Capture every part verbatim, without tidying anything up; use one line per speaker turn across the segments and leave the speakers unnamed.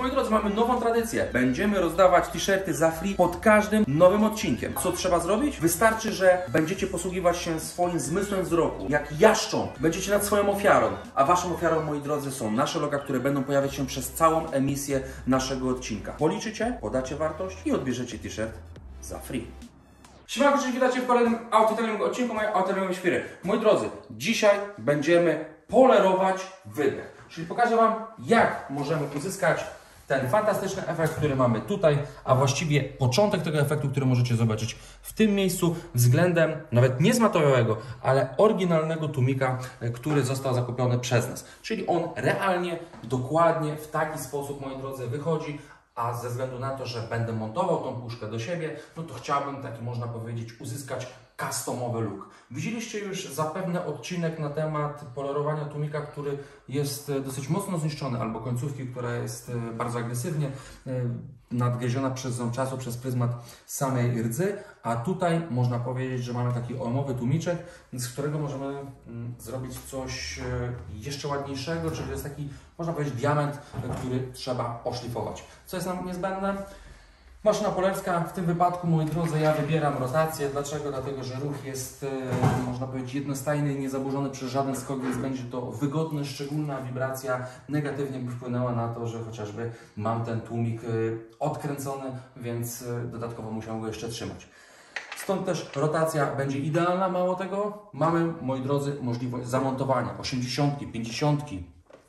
moi drodzy, mamy nową tradycję. Będziemy rozdawać t-shirty za free pod każdym nowym odcinkiem. Co trzeba zrobić? Wystarczy, że będziecie posługiwać się swoim zmysłem wzroku, jak jaszcząb. Będziecie nad swoją ofiarą. A waszą ofiarą, moi drodzy, są nasze loga, które będą pojawiać się przez całą emisję naszego odcinka. Policzycie, podacie wartość i odbierzecie t-shirt za free. Siemanko, cześć, witajcie w kolejnym autoteleningu odcinku mojej autotelingowej świry. Moi drodzy, dzisiaj będziemy polerować wydech. Czyli pokażę Wam, jak możemy uzyskać ten fantastyczny efekt, który mamy tutaj, a właściwie początek tego efektu, który możecie zobaczyć w tym miejscu względem nawet nie zmatowego, ale oryginalnego tłumika, który został zakupiony przez nas. Czyli on realnie, dokładnie w taki sposób, moi drodzy, wychodzi, a ze względu na to, że będę montował tą puszkę do siebie, no to chciałbym, taki można powiedzieć, uzyskać customowy look. Widzieliście już zapewne odcinek na temat polerowania tłumika, który jest dosyć mocno zniszczony, albo końcówki, która jest bardzo agresywnie nadgryziona przez ząb czasu, przez pryzmat samej rdzy, a tutaj można powiedzieć, że mamy taki omowy tłumiczek, z którego możemy zrobić coś jeszcze ładniejszego, czyli to jest taki, można powiedzieć, diament, który trzeba oszlifować. Co jest nam niezbędne? Maszyna polerska, w tym wypadku, moi drodzy, ja wybieram rotację. Dlaczego? Dlatego, że ruch jest, e, można powiedzieć, jednostajny i niezaburzony przez żaden skok, więc będzie to wygodne. Szczególna wibracja negatywnie by wpłynęła na to, że chociażby mam ten tłumik e, odkręcony, więc e, dodatkowo musiałem go jeszcze trzymać. Stąd też rotacja będzie idealna. Mało tego, mamy, moi drodzy, możliwość zamontowania osiemdziesiątki, pięćdziesiątki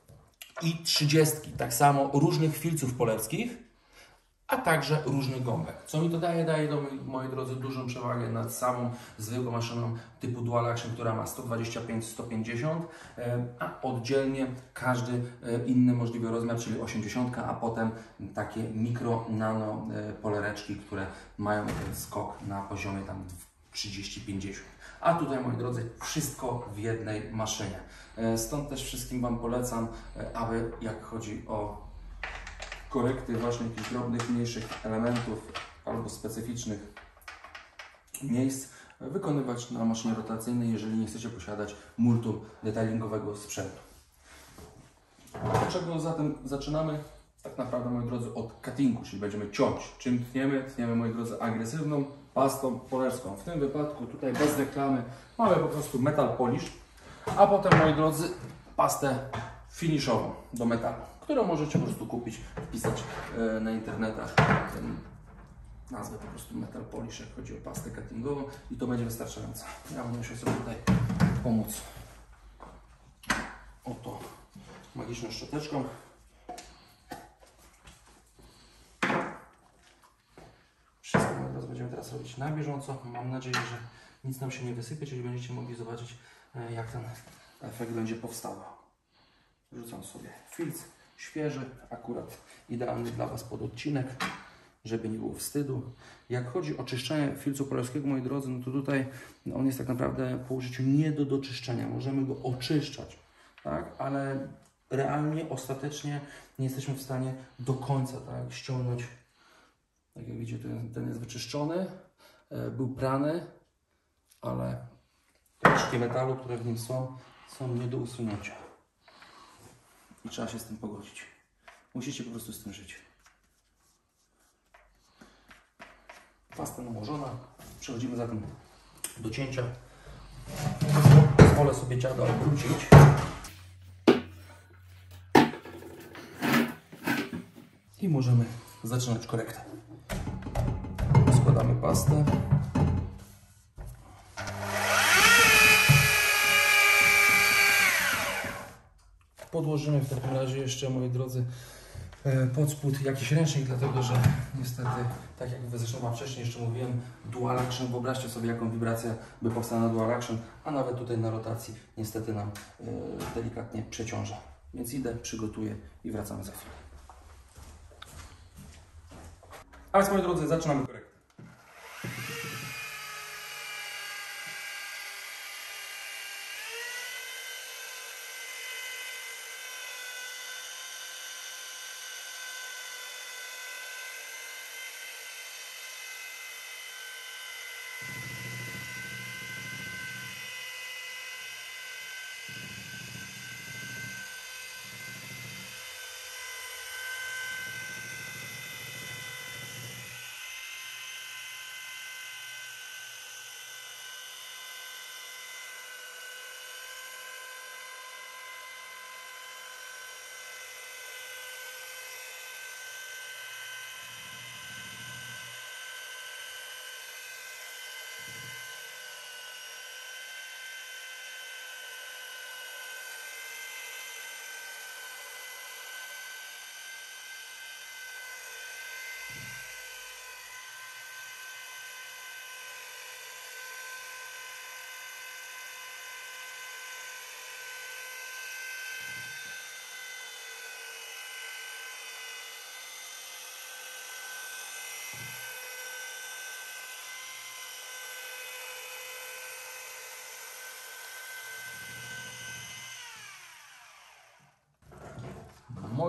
i trzydziestki, tak samo różnych filców polerskich, a także różnych gąbek. Co mi to daje? Daje to, moi drodzy, dużą przewagę nad samą zwykłą maszyną typu Dual Action, która ma sto dwadzieścia pięć sto pięćdziesiąt, a oddzielnie każdy inny możliwy rozmiar, czyli osiemdziesiąt, a potem takie mikro, nano polereczki, które mają ten skok na poziomie tam trzydzieści pięćdziesiąt. A tutaj, moi drodzy, wszystko w jednej maszynie. Stąd też wszystkim Wam polecam, aby jak chodzi o korekty właśnie jakichś drobnych, mniejszych elementów albo specyficznych miejsc wykonywać na maszynie rotacyjnej, jeżeli nie chcecie posiadać multum detailingowego sprzętu. Od czego zatem zaczynamy? Tak naprawdę, moi drodzy, od cuttingu, czyli będziemy ciąć. Czym tniemy? Tniemy, moi drodzy, agresywną pastą polerską. W tym wypadku tutaj bez reklamy mamy po prostu metal polish, a potem, moi drodzy, pastę finishową do metalu, którą możecie po prostu kupić, wpisać na internetach ten nazwę po prostu metal polish, jak chodzi o pastę cuttingową, i to będzie wystarczające. Ja będę musiał sobie tutaj pomóc oto magiczną szczoteczką. Wszystko będziemy teraz robić na bieżąco. Mam nadzieję, że nic nam się nie wysypie, czyli będziecie mogli zobaczyć, jak ten efekt będzie powstawał. Rzucam sobie filc świeży, akurat idealny dla Was pod odcinek, żeby nie było wstydu. Jak chodzi o czyszczenie filcu polerskiego, moi drodzy, no to tutaj on jest tak naprawdę po użyciu nie do doczyszczenia. Możemy go oczyszczać, tak? Ale realnie, ostatecznie nie jesteśmy w stanie do końca, tak, ściągnąć. Tak jak widzicie, ten, ten jest wyczyszczony, e, był prany, ale resztki metalu, które w nim są, są nie do usunięcia. I trzeba się z tym pogodzić. Musicie po prostu z tym żyć. Pasta nałożona. Przechodzimy zatem do cięcia. Pozwolę sobie dziada obrócić. I możemy zaczynać korektę. Składamy pastę. Podłożymy w takim razie jeszcze, moi drodzy, pod spód jakiś ręcznik, dlatego że niestety, tak jak zresztą Wam wcześniej jeszcze mówiłem, Dual Action, wyobraźcie sobie, jaką wibrację by powstała na Dual Action, a nawet tutaj na rotacji niestety nam yy, delikatnie przeciąża. Więc idę, przygotuję i wracamy za chwilę. A więc, moi drodzy, zaczynamy korektę.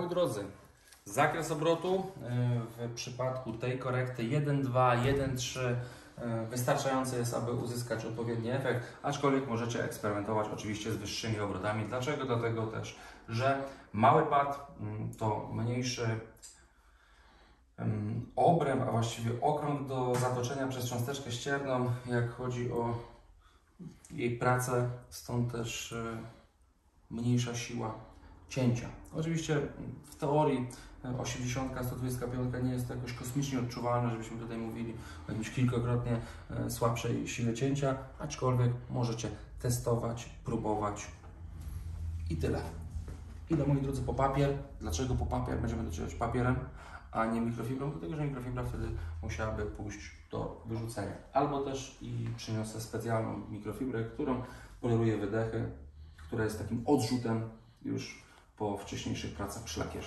Moi drodzy, zakres obrotu w przypadku tej korekty jeden dwa, jeden trzy wystarczający jest, aby uzyskać odpowiedni efekt, aczkolwiek możecie eksperymentować oczywiście z wyższymi obrotami. Dlaczego? Dlatego też, że mały pad to mniejszy obręb, a właściwie okrąg do zatoczenia przez cząsteczkę ścierną, jak chodzi o jej pracę, stąd też mniejsza siła cięcia. Oczywiście w teorii osiemdziesiąt, sto dwadzieścia pięć nie jest to jakoś kosmicznie odczuwalne, żebyśmy tutaj mówili o jakimś kilkakrotnie słabszej sile cięcia, aczkolwiek możecie testować, próbować i tyle. Idę, moi drodzy, po papier. Dlaczego po papier? Będziemy docierać papierem, a nie mikrofibrą, dlatego że mikrofibra wtedy musiałaby pójść do wyrzucenia. Albo też i przyniosę specjalną mikrofibrę, którą poleruję wydechy, która jest takim odrzutem już po wcześniejszych pracach przy lakierze.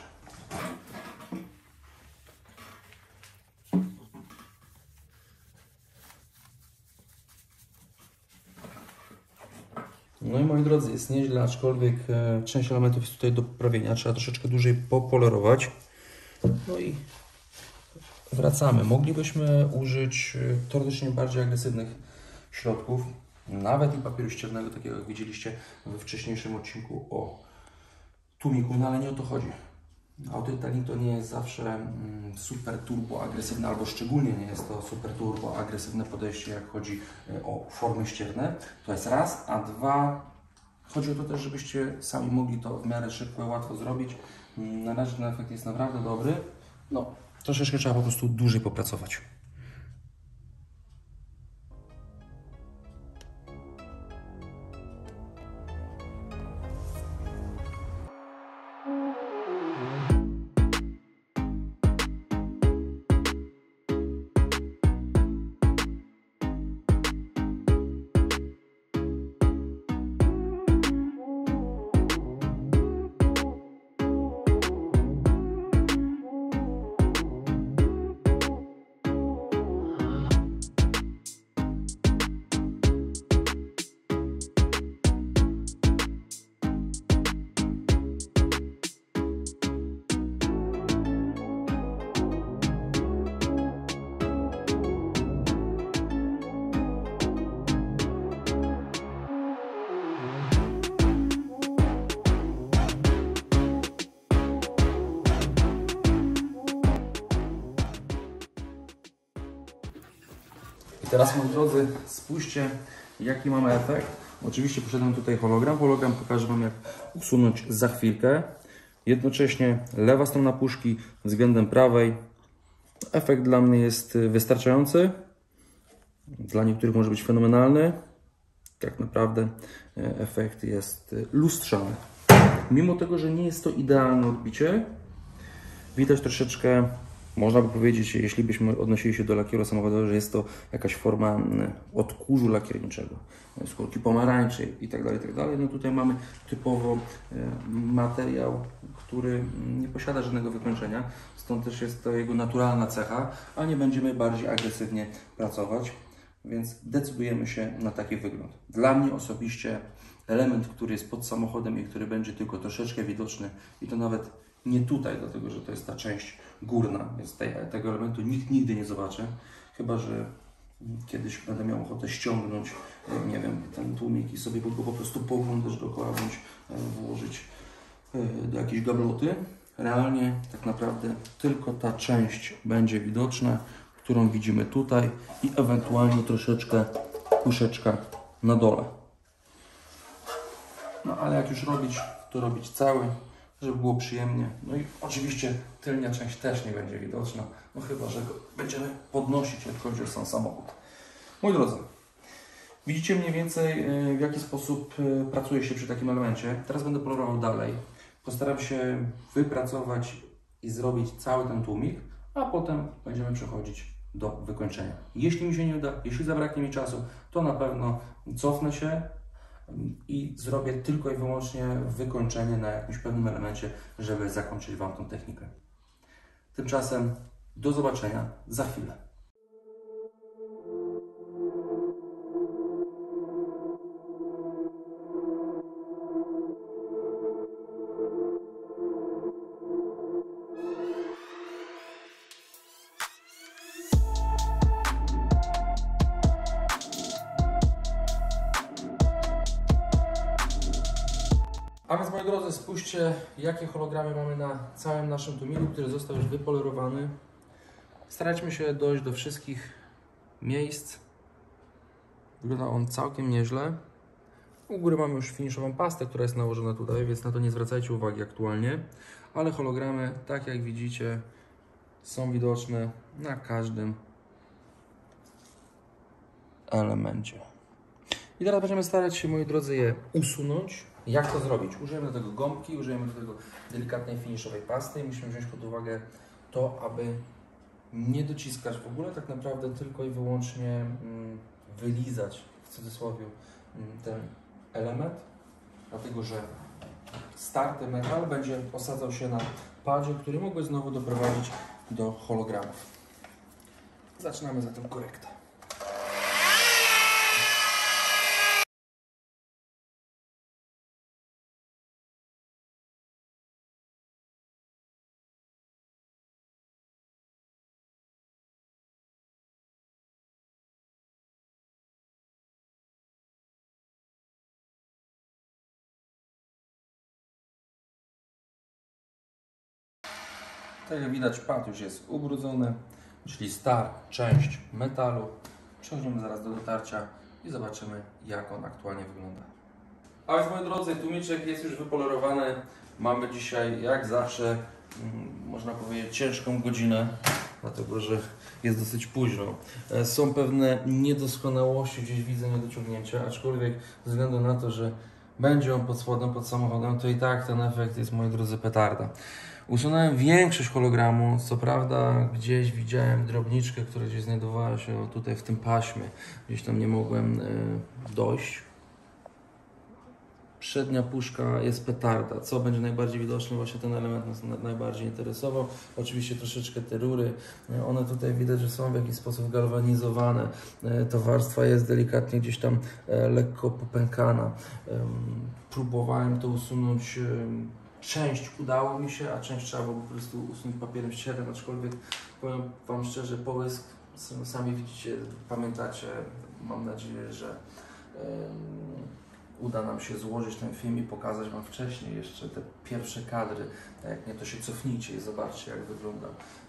No i moi drodzy, jest nieźle, aczkolwiek e, część elementów jest tutaj do poprawienia. Trzeba troszeczkę dłużej popolerować. No i wracamy. Moglibyśmy użyć e, teoretycznie bardziej agresywnych środków, nawet i papieru ściernego, takiego jak widzieliście we wcześniejszym odcinku o tłumiku, no ale nie o to chodzi. Autotailing to nie jest zawsze mm, super turbo agresywne, albo szczególnie nie jest to super turbo agresywne podejście, jak chodzi o formy ścierne. To jest raz, a dwa, chodzi o to też, żebyście sami mogli to w miarę szybko i łatwo zrobić. Na razie ten efekt jest naprawdę dobry. No, troszeczkę trzeba po prostu dłużej popracować. I teraz, moi drodzy, spójrzcie, jaki mamy efekt. Oczywiście posiadam tutaj hologram. Hologram pokażę Wam, jak usunąć za chwilkę. Jednocześnie lewa strona puszki względem prawej. Efekt dla mnie jest wystarczający. Dla niektórych może być fenomenalny. Tak naprawdę efekt jest lustrzany. Mimo tego, że nie jest to idealne odbicie, widać troszeczkę, można by powiedzieć, jeśli byśmy odnosili się do lakieru samochodowego, że jest to jakaś forma odkurzu lakierniczego, skórki pomarańczej itd., itd. No tutaj mamy typowo materiał, który nie posiada żadnego wykończenia, stąd też jest to jego naturalna cecha, a nie będziemy bardziej agresywnie pracować, więc decydujemy się na taki wygląd. Dla mnie osobiście element, który jest pod samochodem i który będzie tylko troszeczkę widoczny, i to nawet nie tutaj, dlatego że to jest ta część górna, więc tej, tego elementu nikt nigdy nie zobaczy, chyba że kiedyś będę miał ochotę ściągnąć, nie wiem, ten tłumik i sobie go po prostu poglądać dookoła, bądź włożyć do jakiejś gabloty. Realnie tak naprawdę tylko ta część będzie widoczna, którą widzimy tutaj, i ewentualnie troszeczkę puszeczka na dole. No ale jak już robić, to robić cały, żeby było przyjemnie. No i oczywiście tylnia część też nie będzie widoczna, no chyba że go będziemy podnosić, jak chodzi o sam samochód. Moi drodzy, widzicie mniej więcej, w jaki sposób pracuje się przy takim elemencie. Teraz będę polerował dalej. Postaram się wypracować i zrobić cały ten tłumik, a potem będziemy przechodzić do wykończenia. Jeśli mi się nie uda, jeśli zabraknie mi czasu, to na pewno cofnę się i zrobię tylko i wyłącznie wykończenie na jakimś pewnym elemencie, żeby zakończyć Wam tą technikę. Tymczasem do zobaczenia za chwilę. A więc, moi drodzy, spójrzcie, jakie hologramy mamy na całym naszym tłumiku, który został już wypolerowany. Starajmy się dojść do wszystkich miejsc. Wygląda on całkiem nieźle. U góry mamy już finiszową pastę, która jest nałożona tutaj, więc na to nie zwracajcie uwagi aktualnie. Ale hologramy, tak jak widzicie, są widoczne na każdym elemencie. I teraz będziemy starać się, moi drodzy, je usunąć. Jak to zrobić? Użyjemy do tego gąbki, użyjemy do tego delikatnej finiszowej pasty i musimy wziąć pod uwagę to, aby nie dociskać w ogóle, tak naprawdę tylko i wyłącznie mm, wylizać w cudzysłowie ten element, dlatego że starty metal będzie osadzał się na padzie, który mógłby znowu doprowadzić do hologramów. Zaczynamy zatem korektę. Tak jak widać, pad już jest ubrudzony, czyli star, część metalu. Przechodzimy zaraz do dotarcia i zobaczymy, jak on aktualnie wygląda. A więc, moi drodzy, tłumiczek jest już wypolerowany. Mamy dzisiaj, jak zawsze, mm, można powiedzieć, ciężką godzinę, dlatego że jest dosyć późno. Są pewne niedoskonałości, gdzieś widzę niedociągnięcia, aczkolwiek ze względu na to, że będzie on pod spodem, pod samochodem, to i tak ten efekt jest, moi drodzy, petarda. Usunąłem większość hologramu, co prawda gdzieś widziałem drobniczkę, która gdzieś znajdowała się tutaj w tym paśmie, gdzieś tam nie mogłem y, dojść. Przednia puszka jest petarda, co będzie najbardziej widoczne, właśnie ten element nas najbardziej interesował. Oczywiście troszeczkę te rury, one tutaj widać, że są w jakiś sposób galwanizowane. Ta warstwa jest delikatnie gdzieś tam lekko popękana. Próbowałem to usunąć, część udało mi się, a część trzeba było po prostu usunąć papierem ściernym, aczkolwiek powiem Wam szczerze, połysk, sami widzicie, pamiętacie, mam nadzieję, że uda nam się złożyć ten film i pokazać Wam wcześniej jeszcze te pierwsze kadry. Jak nie, to się cofnijcie i zobaczcie, jak wygląda.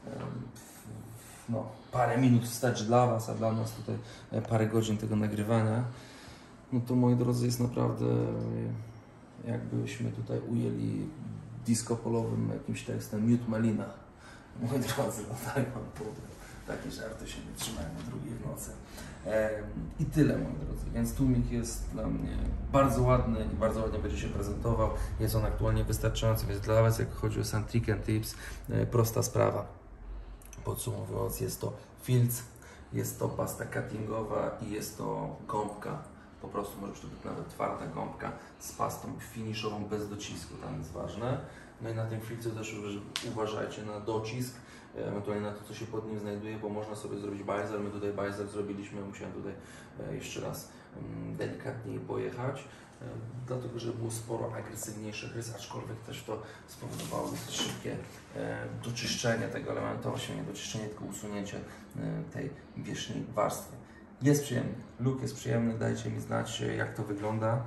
No, parę minut wstecz dla Was, a dla nas tutaj parę godzin tego nagrywania. No to, moi drodzy, jest naprawdę, jakbyśmy tutaj ujęli disco-polowym jakimś tekstem, Miód Malina. Moi drodzy, no tak Wam powiem. Takie żarty się nie trzymają o drugiej w nocy. I tyle, moi drodzy. Więc tłumik jest dla mnie bardzo ładny i bardzo ładnie będzie się prezentował. Jest on aktualnie wystarczający, więc dla Was, jak chodzi o sam trick and tips, prosta sprawa. Podsumowując, jest to filc, jest to pasta cuttingowa i jest to gąbka. Po prostu może to być nawet twarda gąbka z pastą finishową bez docisku, tam jest ważne. No i na tym filcu też uważajcie na docisk, ewentualnie na to, co się pod nim znajduje, bo można sobie zrobić bajzel. My tutaj bajzel zrobiliśmy, musiałem tutaj jeszcze raz delikatniej pojechać, dlatego że było sporo agresywniejszych rys, aczkolwiek też to spowodowało dosyć szybkie doczyszczenie tego elementu, właśnie nie doczyszczenie, tylko usunięcie tej wierzchniej warstwy. Jest przyjemny, look jest przyjemny, dajcie mi znać, jak to wygląda.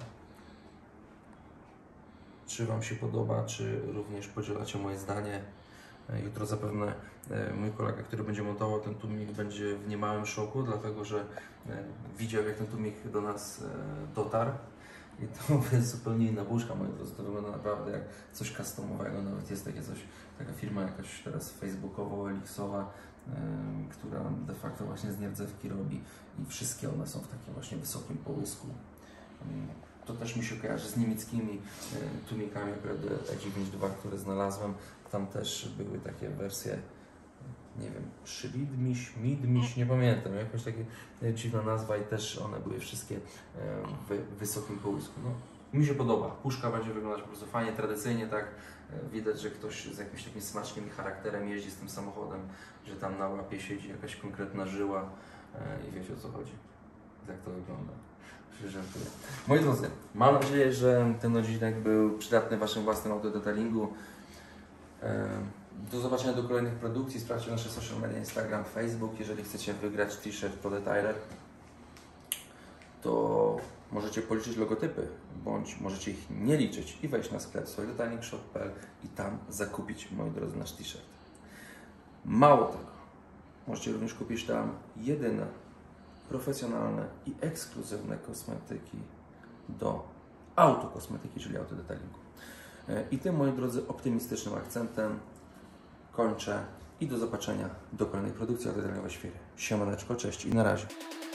Czy Wam się podoba, czy również podzielacie moje zdanie. Jutro zapewne mój kolega, który będzie montował ten tłumik, będzie w niemałym szoku, dlatego że widział, jak ten tłumik do nas dotarł. I to jest zupełnie inna puszka, moi drodzy. To wygląda naprawdę jak coś customowego. Nawet jest takie coś, taka firma jakaś teraz facebookowo, eliksowa, która de facto właśnie z nierdzewki robi i wszystkie one są w takim właśnie wysokim połysku. To też mi się kojarzy z niemieckimi tłumikami, akurat E dziewięćdziesiąt dwa, które znalazłem. Tam też były takie wersje, nie wiem, Szylidmiś, Midmiś, nie pamiętam, jakoś taka dziwna nazwa i też one były wszystkie w wysokim połysku. No, mi się podoba. Puszka będzie wyglądać po prostu fajnie, tradycyjnie, tak. Widać, że ktoś z jakimś takim smaczkiem i charakterem jeździ z tym samochodem, że tam na łapie siedzi jakaś konkretna żyła i wiecie, o co chodzi. Jak to wygląda. Żartuję. Moi drodzy, mam nadzieję, że ten odcinek był przydatny w Waszym własnym autodetailingu. Do zobaczenia do kolejnych produkcji. Sprawdźcie nasze social media, Instagram, Facebook, jeżeli chcecie wygrać t-shirt Pro Detailer. to możecie policzyć logotypy, bądź możecie ich nie liczyć i wejść na sklep swojdetalnikshop kropka p l i tam zakupić, moi drodzy, nasz t-shirt. Mało tego, możecie również kupić tam jedyne profesjonalne i ekskluzywne kosmetyki do autokosmetyki, czyli autodetalingu. I tym, moi drodzy, optymistycznym akcentem kończę i do zobaczenia do kolejnej produkcji autodetalingowej Świry. Siemaneczko, cześć i na razie.